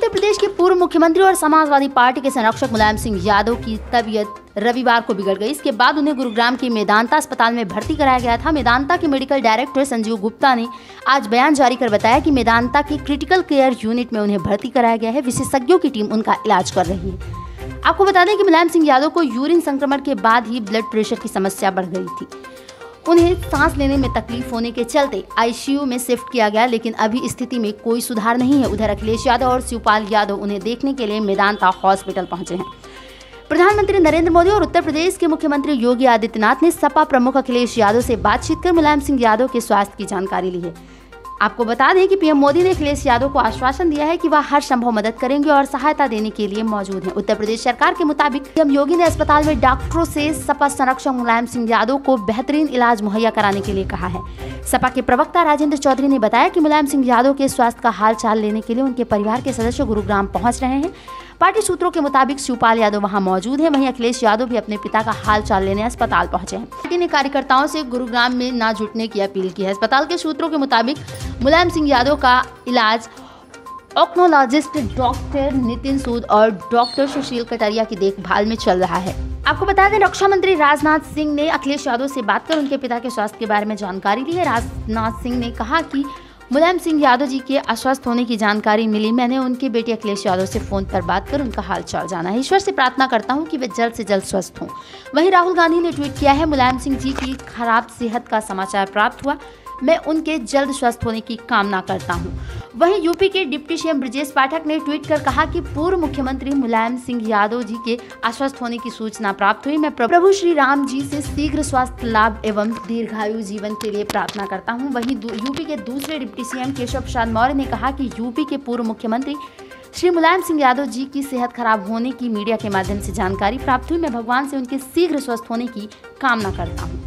उत्तर प्रदेश के पूर्व मुख्यमंत्री और समाजवादी पार्टी के संरक्षक मुलायम सिंह यादव की तबीयत रविवार को बिगड़ गई। इसके बाद उन्हें गुरुग्राम के मेदांता अस्पताल में भर्ती कराया गया था। मेदांता के मेडिकल डायरेक्टर संजीव गुप्ता ने आज बयान जारी कर बताया कि मेदांता के क्रिटिकल केयर यूनिट में उन्हें भर्ती कराया गया है। विशेषज्ञों की टीम उनका इलाज कर रही है। आपको बता दें कि मुलायम सिंह यादव को यूरिन संक्रमण के बाद ही ब्लड प्रेशर की समस्या बढ़ गई थी। उन्हें सांस लेने में तकलीफ होने के चलते आईसीयू में शिफ्ट किया गया, लेकिन अभी स्थिति में कोई सुधार नहीं है। उधर अखिलेश यादव और शिवपाल यादव उन्हें देखने के लिए मेदांता हॉस्पिटल पहुंचे हैं। प्रधानमंत्री नरेंद्र मोदी और उत्तर प्रदेश के मुख्यमंत्री योगी आदित्यनाथ ने सपा प्रमुख अखिलेश यादव से बातचीत कर मुलायम सिंह यादव के स्वास्थ्य की जानकारी ली है। आपको बता दें कि पीएम मोदी ने अखिलेश यादव को आश्वासन दिया है कि वह हर संभव मदद करेंगे और सहायता देने के लिए मौजूद हैं। उत्तर प्रदेश सरकार के मुताबिक पीएम योगी ने अस्पताल में डॉक्टरों से सपा संरक्षक मुलायम सिंह यादव को बेहतरीन इलाज मुहैया कराने के लिए कहा है। सपा के प्रवक्ता राजेंद्र चौधरी ने बताया कि मुलायम सिंह यादव के स्वास्थ्य का हाल चाल लेने के लिए उनके परिवार के सदस्य गुरुग्राम पहुंच रहे हैं। पार्टी सूत्रों के मुताबिक शिवपाल यादव वहां मौजूद हैं। वहीं अखिलेश यादव भी अपने पिता का हाल चाल लेने अस्पताल पहुंचे हैं। पार्टी ने कार्यकर्ताओं से गुरुग्राम में न जुटने की अपील की है। अस्पताल के सूत्रों के मुताबिक मुलायम सिंह यादव का इलाज ऑक्नोलॉजिस्ट डॉक्टर नितिन सूद और डॉक्टर सुशील कटारिया की देखभाल में चल रहा है। आपको बता दें, रक्षा मंत्री राजनाथ सिंह ने अखिलेश यादव से बात कर उनके पिता के स्वास्थ्य के बारे में जानकारी ली है। राजनाथ सिंह ने कहा कि मुलायम सिंह यादव जी के अस्वस्थ होने की जानकारी मिली। मैंने उनके बेटे अखिलेश यादव से फोन पर बात कर उनका हाल चाल जाना है। ईश्वर से प्रार्थना करता हूं कि वे जल्द से जल्द स्वस्थ हों। वहीं राहुल गांधी ने ट्वीट किया है, मुलायम सिंह जी की खराब सेहत का समाचार प्राप्त हुआ। मैं उनके जल्द स्वस्थ होने की कामना करता हूं। वहीं यूपी के डिप्टी सीएम ब्रजेश पाठक ने ट्वीट कर कहा कि पूर्व मुख्यमंत्री मुलायम सिंह यादव जी के अस्वस्थ होने की सूचना प्राप्त हुई। मैं प्रभु श्री राम जी से शीघ्र स्वास्थ्य लाभ एवं दीर्घायु जीवन के लिए प्रार्थना करता हूं। वहीं यूपी के दूसरे डिप्टी सीएम केशव प्रसाद मौर्य ने कहा कि यूपी के पूर्व मुख्यमंत्री श्री मुलायम सिंह यादव जी की सेहत खराब होने की मीडिया के माध्यम से जानकारी प्राप्त हुई। मैं भगवान से उनके शीघ्र स्वस्थ होने की कामना करता हूँ।